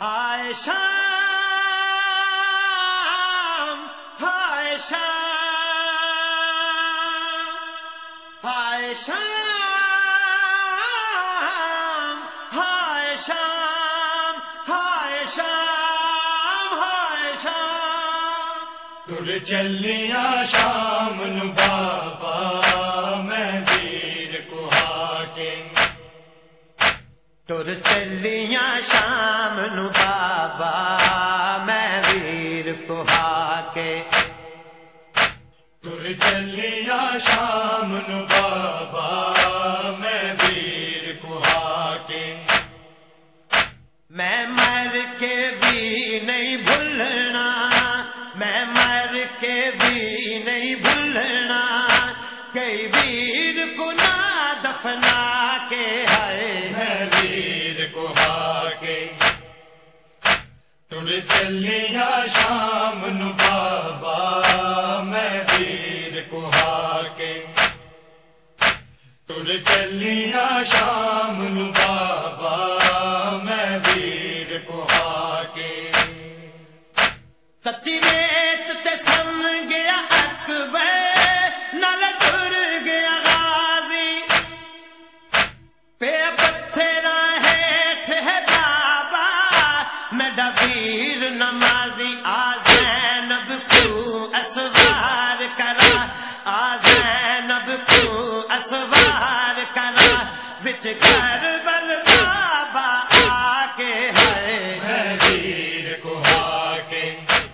ہائے شام ہائے شام ہائے شام ہائے شام ہائے شام ہائے شام تر چلیاں شام نو بابا میں ویر کوہا کے تر چلیاں شام نو بابا میں ویر کوہا کے تر چلیاں شام نو بابا میں ویر کوہا کے میں مر کے بھی نہیں بھولنا میں مر کے بھی نہیں بھولنا کئی ویر کو نہ دفنا کے ہے میں ویر کوہا کے تر چلیاں شام نو بابا میں ویر کوہا کے تر چلیاں شام نو بابا میں ویر کوہا کے کتی ریت تے سم گیا اکبر نال ٹر گیا غازی پہ پتھرا ہیٹھ ہے بابا میڈا ویر نمازی آ زینب کو اسوار کرا آ زینب کو اسوار کرا وچ کربل بابا آ کے ہے میں ویر کوہا کے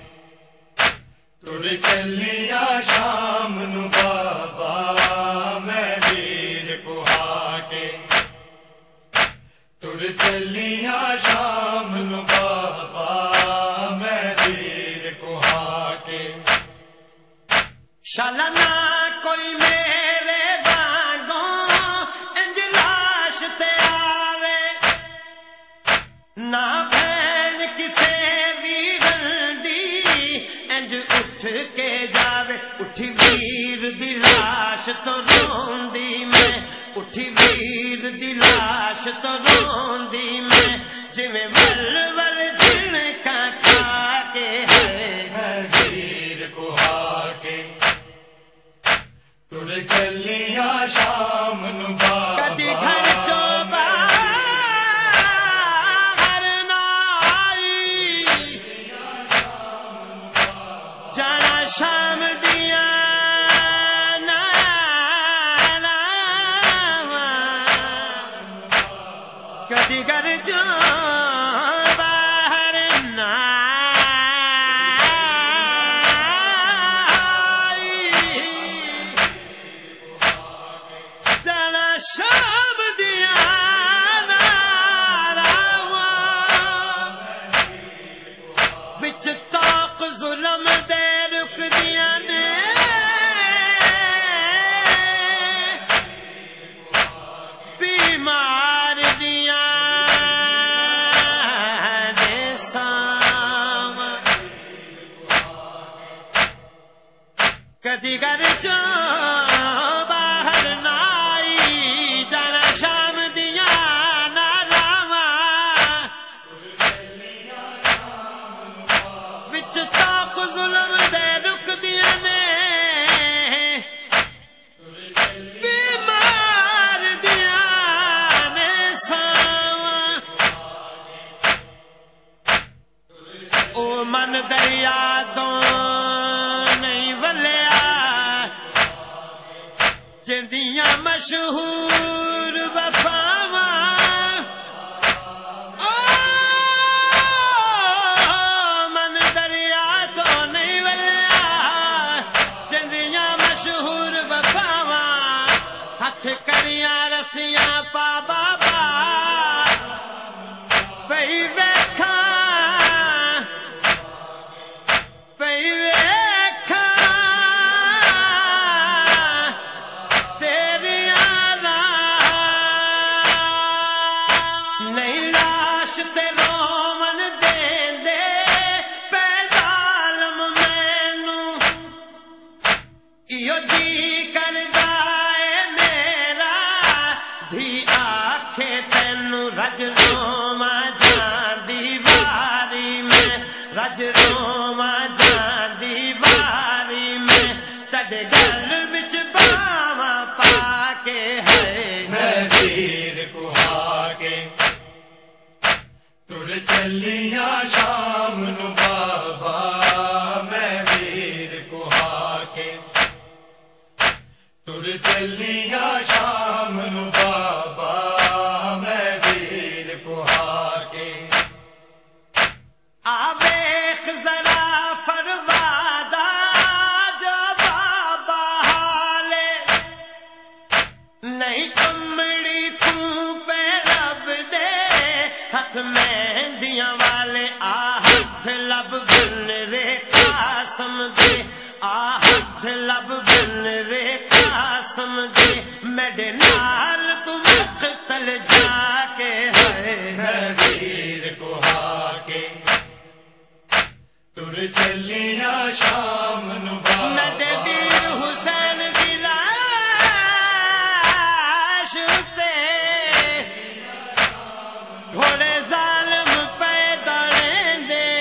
تر چلیاں شام نو بابا میں ویر کوہا کے تر چلیاں شام نو بابا میں ویر کوہا کے شالنا کوئی میرے وانگوں انج لاش تے آوے نہ بہن کسے ویرن دی انج اٹھ کے جاوے اٹھی ویر دی لاش تو روندی میں اٹھی ویر دی لاش تو روندی میں جویں ول ول جن کا کھا کے ہے میں ویر کوہا کے تر چلیاں شام نو بابا کدی گھر چو باہر نہ آئی جانا شام دیا کدی گھر چو باہر نہ جانا شام دیا وچ طاق ظلم دے رک دیا نے بیمار دیا نے سام کدی گھر چو باہر نہ آئی جانا شام دیا نہ راواں وچ طاق ظلم دے رک دیا نے بیمار دیا نے ساواں او من دریا تو نہیں ولیا جندیاں مشہور وفاواں او من دریا تو نہیں ولیا جندیاں مشہور وفاواں ہاتھ کریاں رسیاں پا بابا پئی ویکھاں پئی ویکھاں تیریاں نہیں لاش تے رومن دیندے پے ظالم مینوں ایو جی کردا اے میرا دھی آ چلیاں شام نو بابا میں ویر کوہا کے تر چلیاں شام نو بابا میں ویر کوہا کے آویخ ذرا فروادا جو بابا حالے نہیں کمڑی تو پہ لب دے ہاتھ مہندیاں والے ہاتھ لب بن رے قاسم دے ہاتھ لب بن رے قاسم دے میرے نال تو مقتل جا کے ہے میں ویر کوہا کے تر چلیاں شام نو بابا میرے ویر حسین دی لاش تے تھوڑے ظالم پیدا دے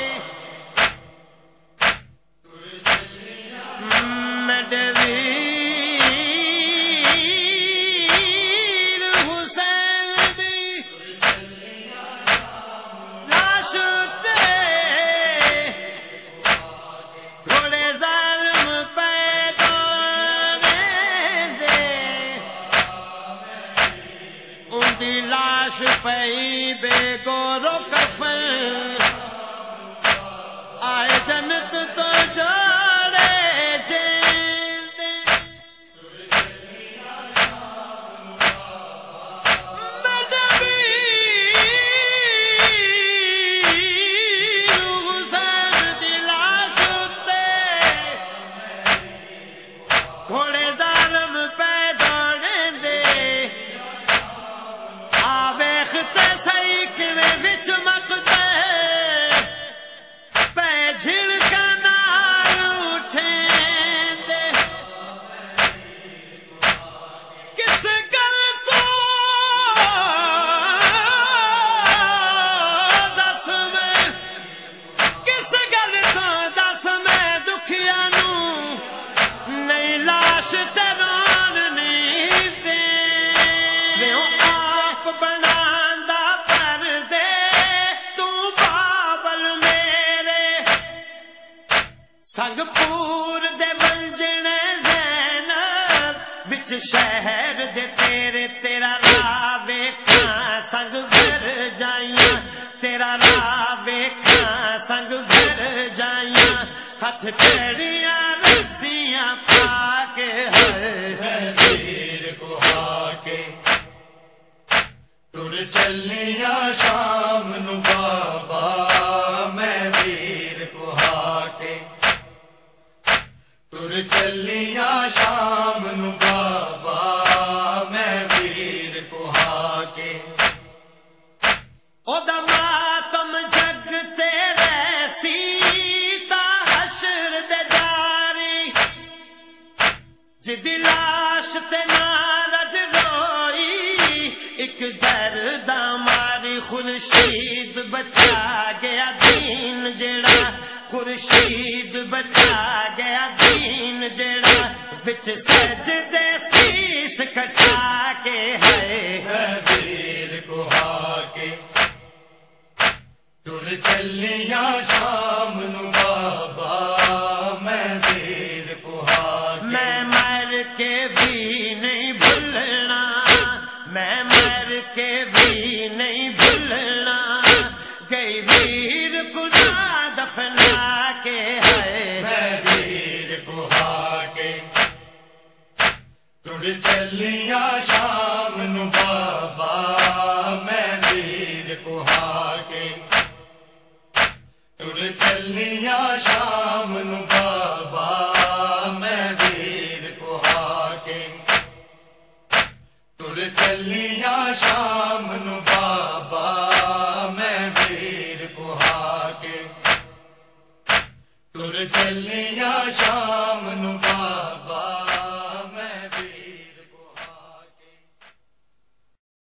میرے ویر حسین دی لاش تے تھوڑے ظالم پیدا دے ان دی لاش پئی بے گورو کفن آئے جنت تو جوڑے جیندے میرے ویر حسین دی لاش تے گھوڑے ظالم پیدا دے آویخ تے سہی کیویں وچ مقتے پے جھڑکا نال اٹھیندے کس گل تو دس میں کس گل تو دس میں دکھیا نو نہیں لاش تے رون نہیں دے آپ بناندا پر دے تو بابل میرے سنگ پور دے بنجنے زینب وچ شہر دے تیرے تیرا راہ ویکھاں سنگ بھر جائیاں تیرا راہ ویکھاں سنگ بھر جائیاں ہاتھ کیڑیاں رسیاں پا کے ہے میں ویر کوہا کے تر چلیاں شام نو بابا میں ویر کوہا کے تر چلیاں شام نو بابا میں ویر کوہا کے او دا ماتم جگ تیرے سیتا حشر دے جاری جدی لاش تے نارج روئی ایک درد ماری خورشید بچا گیا دین جڑا خورشید بچا گیا دین جڑا وچ سجدے سیس کٹا کے ہے میں ویر کوہا کے تر چلیاں شام نو بابا میں ویر کوہا کے میں مر کے بھی نہیں بھولنا میں مر کے بھی نہیں بھولنا گئی ویر گناہ دفنا کے ہے میں ویر کوہا کے تر چلیاں شام نو بابا